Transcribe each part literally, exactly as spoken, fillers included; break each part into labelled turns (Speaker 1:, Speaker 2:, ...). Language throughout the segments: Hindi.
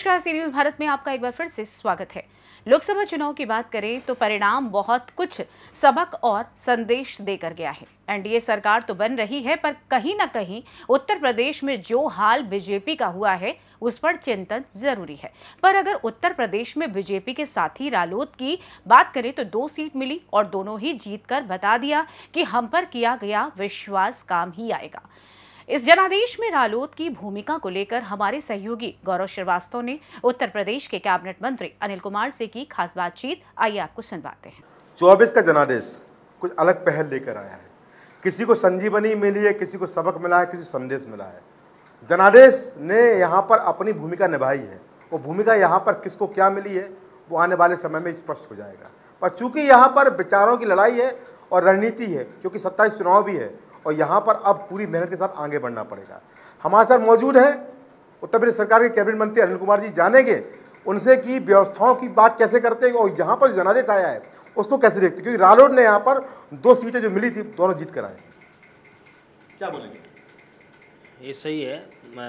Speaker 1: नमस्कार, सी न्यूज़ भारत में आपका एक बार फिर से स्वागत है। लोकसभा चुनाव की बात करें तो परिणाम बहुत कुछ सबक और संदेश देकर गया है। एनडीए सरकार तो बन रही है, पर कहीं ना कहीं उत्तर प्रदेश में जो हाल बीजेपी का हुआ है उस पर चिंतन जरूरी है। पर अगर उत्तर प्रदेश में बीजेपी के साथी रालोद की बात करें तो दो सीट मिली और दोनों ही जीतकर बता दिया कि हम पर किया गया विश्वास काम ही आएगा। इस जनादेश में रालोद की भूमिका को लेकर हमारे सहयोगी गौरव श्रीवास्तव ने उत्तर प्रदेश के कैबिनेट मंत्री अनिल कुमार से की खास बातचीत। आइए आपको सुनवाते हैं।
Speaker 2: चौबीस का जनादेश कुछ अलग पहल लेकर आया है। किसी को संजीवनी मिली है, किसी को सबक मिला है, किसी को संदेश मिला है। जनादेश ने यहाँ पर अपनी भूमिका निभाई है। वो भूमिका यहाँ पर किसको क्या मिली है वो आने वाले समय में स्पष्ट हो जाएगा। पर चूंकि यहाँ पर विचारों की लड़ाई है और रणनीति है, क्योंकि सत्ताईस चुनाव भी है और यहाँ पर अब पूरी मेहनत के साथ आगे बढ़ना पड़ेगा। हमारे साथ मौजूद हैं उत्तर प्रदेश सरकार के कैबिनेट मंत्री अनिल कुमार जी। जानेंगे उनसे कि व्यवस्थाओं की बात कैसे करते हैं और यहाँ पर जनादेश आया है उसको कैसे देखते हैं, क्योंकि रालोद ने यहाँ पर दो सीटें जो मिली थी दोनों जीत कर आए। क्या बोलेंगे?
Speaker 3: ये सही है,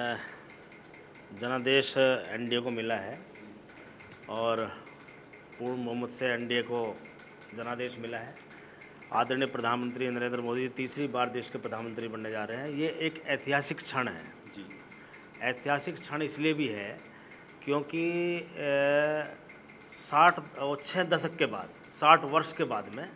Speaker 3: जनादेश एनडीए को मिला है और पूर्ण बहुमत से एनडीए को जनादेश मिला है। आदरणीय प्रधानमंत्री नरेंद्र मोदी जी तीसरी बार देश के प्रधानमंत्री बनने जा रहे हैं। ये एक ऐतिहासिक क्षण है जी। ऐतिहासिक क्षण इसलिए भी है क्योंकि साठ और छः दशक के बाद, साठ वर्ष के बाद में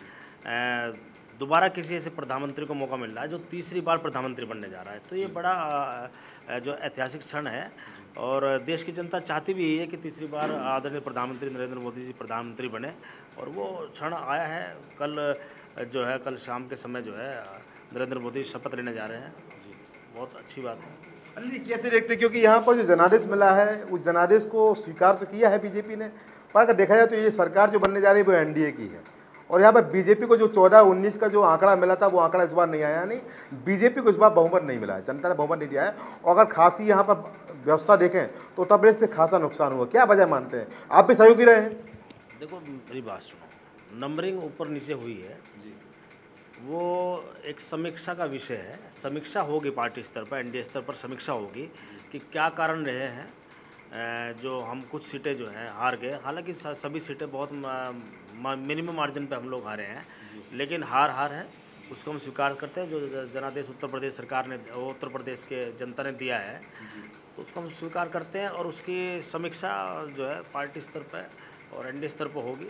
Speaker 3: दोबारा किसी ऐसे प्रधानमंत्री को मौका मिल रहा है जो तीसरी बार प्रधानमंत्री बनने जा रहा है। तो ये बड़ा जो ऐतिहासिक क्षण है और देश की जनता चाहती भी है कि तीसरी बार आदरणीय प्रधानमंत्री नरेंद्र मोदी जी प्रधानमंत्री बने और वो क्षण आया है। कल जो है कल शाम के समय जो है नरेंद्र मोदी शपथ लेने जा रहे हैं। बहुत अच्छी बात है।
Speaker 2: अनिल जी कैसे देखते हैं, क्योंकि यहाँ पर जो जनादेश मिला है उस जनादेश को स्वीकार तो किया है बीजेपी ने, पर अगर देखा जाए तो ये सरकार जो बनने जा रही है वो एनडीए की है और यहाँ पर बीजेपी को जो चौदह उन्नीस का जो आंकड़ा मिला था वो आंकड़ा इस बार नहीं आया। नहीं, बीजेपी को इस बार बहुमत नहीं मिला है, जनता ने बहुमत नहीं दिया है। और अगर खासी यहाँ पर व्यवस्था देखें तो उत्तर प्रदेश से खासा नुकसान हुआ। क्या वजह मानते हैं? आप भी सहयोगी रहे हैं।
Speaker 3: देखो मेरी बात सुनो, नंबरिंग ऊपर नीचे हुई है जी। वो एक समीक्षा का विषय है। समीक्षा होगी पार्टी स्तर पर, एनडीए स्तर पर समीक्षा होगी कि क्या कारण रहे हैं जो हम कुछ सीटें जो हैं हार गए। हालांकि सभी सीटें बहुत मिनिमम मार्जिन पे हम लोग हारे हैं, लेकिन हार हार है, उसको हम स्वीकार करते हैं। जो जनादेश उत्तर प्रदेश सरकार ने, उत्तर प्रदेश के जनता ने दिया है तो उसको हम स्वीकार करते हैं और उसकी समीक्षा जो है पार्टी स्तर पर और एनडीए स्तर पर होगी।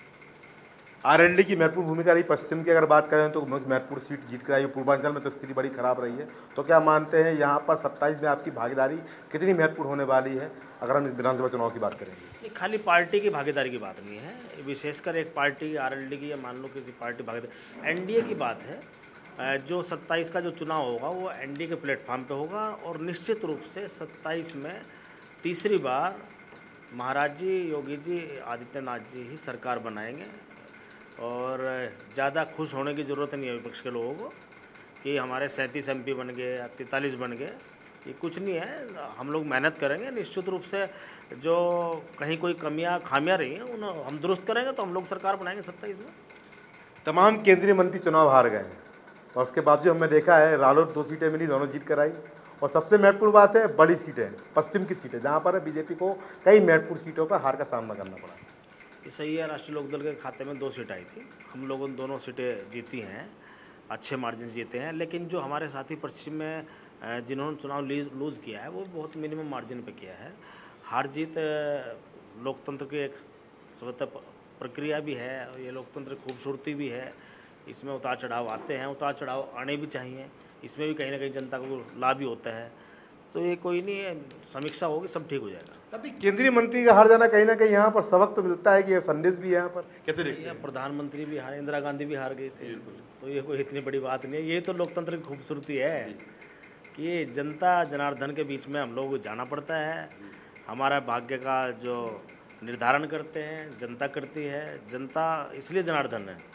Speaker 2: आरएलडी की महत्वपूर्ण भूमिका रही। पश्चिम की अगर बात करें तो महत्वपूर्ण सीट जीत कर आई। पूर्वांचल में तो स्थिति बड़ी खराब रही है। तो क्या मानते हैं यहाँ पर सत्ताईस में आपकी भागीदारी कितनी महत्वपूर्ण होने वाली है अगर हम विधानसभा चुनाव की बात करेंगे?
Speaker 3: नहीं, खाली पार्टी की भागीदारी की बात नहीं है, विशेषकर एक पार्टी आरएलडी की या मान लो किसी पार्टी भागीदारी, एनडीए की बात है। जो सत्ताईस का जो चुनाव होगा वो एनडीए के प्लेटफॉर्म पे होगा और निश्चित रूप से सत्ताईस में तीसरी बार महाराज जी, योगी जी, आदित्यनाथ जी ही सरकार बनाएंगे। और ज़्यादा खुश होने की ज़रूरत नहीं है विपक्ष के लोगों को कि हमारे सैंतीस एम पी बन गए या तैंतालीस बन गए। ये कुछ नहीं है, हम लोग मेहनत करेंगे। निश्चित रूप से जो कहीं कोई कमियां खामियां रही हैं उन हम दुरुस्त करेंगे तो हम लोग सरकार बनाएंगे सत्ताईस में।
Speaker 2: तमाम केंद्रीय मंत्री चुनाव हार गए हैं और उसके बावजूद हमने देखा है रालोद दो सीटें मिली, दोनों जीत कर आई। और सबसे महत्वपूर्ण बात है बड़ी सीटें, पश्चिम की सीटें, जहाँ पर बीजेपी को कई महत्वपूर्ण सीटों पर हार का सामना करना पड़ा।
Speaker 3: ये सही है, राष्ट्रीय लोकदल के खाते में दो सीट आई थी, हम लोगों ने दोनों सीटें जीती हैं, अच्छे मार्जिन जीते हैं। लेकिन जो हमारे साथी पश्चिम में जिन्होंने चुनाव लूज़ किया है वो बहुत मिनिमम मार्जिन पे किया है। हार जीत लोकतंत्र की एक स्वतः प्रक्रिया भी है और ये लोकतंत्र की खूबसूरती भी है। इसमें उतार चढ़ाव आते हैं, उतार चढ़ाव आने भी चाहिए। इसमें भी कहीं ना कहीं जनता को लाभ भी होता है। तो ये कोई नहीं है, समीक्षा होगी, सब ठीक हो जाएगा।
Speaker 2: तभी केंद्रीय मंत्री का हार जाना कहीं ना कहीं यहाँ पर सबक तो मिलता है कि ये संदेश भी यहाँ पर कैसे देखते हैं?
Speaker 3: प्रधानमंत्री भी हारे, इंदिरा गांधी भी हार गई थी, तो ये कोई इतनी बड़ी बात नहीं है। ये तो लोकतंत्र की खूबसूरती है कि जनता जनार्दन के बीच में हम लोग जाना पड़ता है। हमारा भाग्य का जो निर्धारण करते हैं जनता करती है, जनता इसलिए जनार्दन है।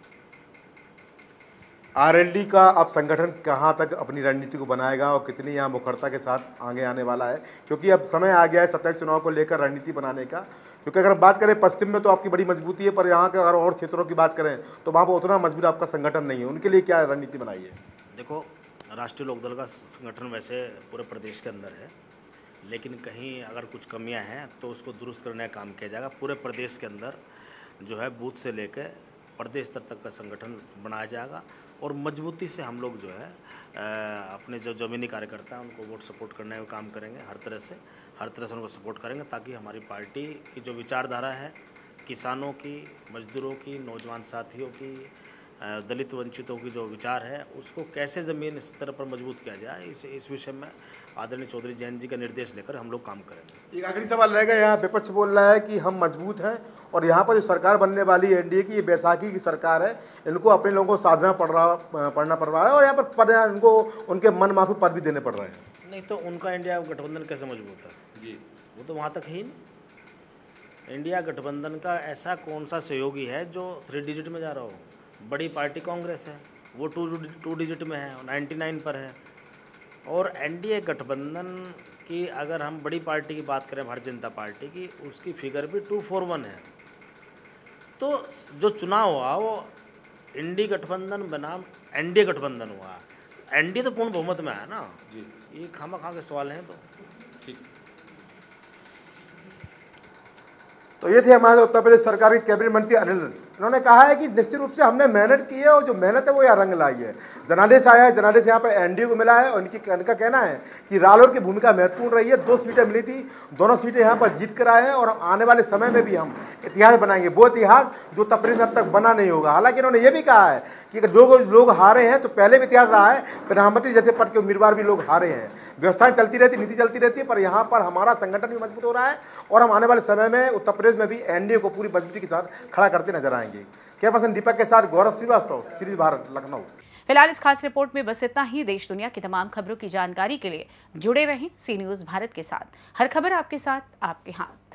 Speaker 2: आरएलडी का अब संगठन कहाँ तक अपनी रणनीति को बनाएगा और कितनी यहाँ मुखरता के साथ आगे आने वाला है, क्योंकि अब समय आ गया है सत्ताईस चुनाव को लेकर रणनीति बनाने का। क्योंकि अगर बात करें पश्चिम में तो आपकी बड़ी मजबूती है, पर यहाँ के अगर और क्षेत्रों की बात करें तो वहाँ पर उतना मजबूत आपका संगठन नहीं है। उनके लिए क्या रणनीति बनाई है?
Speaker 3: देखो, राष्ट्रीय लोकदल का संगठन वैसे पूरे प्रदेश के अंदर है, लेकिन कहीं अगर कुछ कमियां हैं तो उसको दुरुस्त करने का काम किया जाएगा। पूरे प्रदेश के अंदर जो है बूथ से लेकर प्रदेश स्तर तक का संगठन बनाया जाएगा और मजबूती से हम लोग जो है अपने जो ज़मीनी कार्यकर्ता हैं उनको वोट सपोर्ट करने का काम करेंगे। हर तरह से हर तरह से उनको सपोर्ट करेंगे ताकि हमारी पार्टी की जो विचारधारा है किसानों की, मजदूरों की, नौजवान साथियों की, दलित वंचितों की जो विचार है उसको कैसे ज़मीन स्तर पर मजबूत किया जाए, इस इस विषय में आदरणीय चौधरी जयंत जी का निर्देश लेकर हम लोग काम करेंगे।
Speaker 2: एक आखिरी सवाल रहेगा, यहाँ विपक्ष बोल रहा है कि हम मजबूत हैं और यहाँ पर जो सरकार बनने वाली एनडीए की, ये बैसाखी की सरकार है, इनको अपने लोगों को साधना पड़ रहा पढ़ना पड़ रहा है और यहाँ पर पद उनको उनके मन माफी पद भी देने पड़ रहे हैं।
Speaker 3: नहीं तो उनका इंडिया गठबंधन कैसे मजबूत है जी, वो तो वहाँ तक ही नहीं। इंडिया गठबंधन का ऐसा कौन सा सहयोगी है जो थ्री डिजिट में जा रहा हो? बड़ी पार्टी कांग्रेस है, वो टू टू डिजिट में है, नाइन्टी नाइन पर है। और एनडीए गठबंधन की अगर हम बड़ी पार्टी की बात करें, भारतीय जनता पार्टी की, उसकी फिगर भी टू फोर वन है। तो जो चुनाव हुआ वो इंडी गठबंधन बनाम एनडीए गठबंधन हुआ। तो एनडीए तो पूर्ण बहुमत में है ना जी, ये खामा खा के सवाल हैं। तो ठीक,
Speaker 2: तो ये थे हमारे उत्तर प्रदेश सरकार के कैबिनेट मंत्री अनिल। उन्होंने कहा है कि निश्चित रूप से हमने मेहनत की है और जो मेहनत है वो यहाँ रंग लाई है। जनादेश आया है, जनादेश यहाँ पर एनडीए को मिला है और इनकी इनका कहना है कि रालोद की भूमिका महत्वपूर्ण रही है। दो सीटें मिली थी, दोनों सीटें यहाँ पर जीत कर आए हैं और आने वाले समय में भी हम इतिहास बनाएंगे, वो इतिहास जो उत्तर प्रदेश में अब तक बना नहीं होगा। हालांकि इन्होंने ये भी कहा है कि अगर जो लोग हारे हैं तो पहले भी इतिहास रहा है, प्रधानमंत्री जैसे पद के उम्मीदवार भी लोग हारे हैं। व्यवस्थाएं चलती रहती, नीति चलती रहती है, पर यहाँ पर हमारा संगठन भी मजबूत हो रहा है और हम आने वाले समय में उत्तर प्रदेश में भी एनडीए को पूरी मजबूती के साथ खड़ा करते नजर आएंगे। क्या पर्सन दीपक के साथ गौरव श्रीवास्तव, सीरीज भारत, लखनऊ।
Speaker 1: फिलहाल इस खास रिपोर्ट में बस इतना ही। देश दुनिया की तमाम खबरों की जानकारी के लिए जुड़े रहें सी न्यूज़ भारत के साथ। हर खबर आपके साथ, आपके हाथ।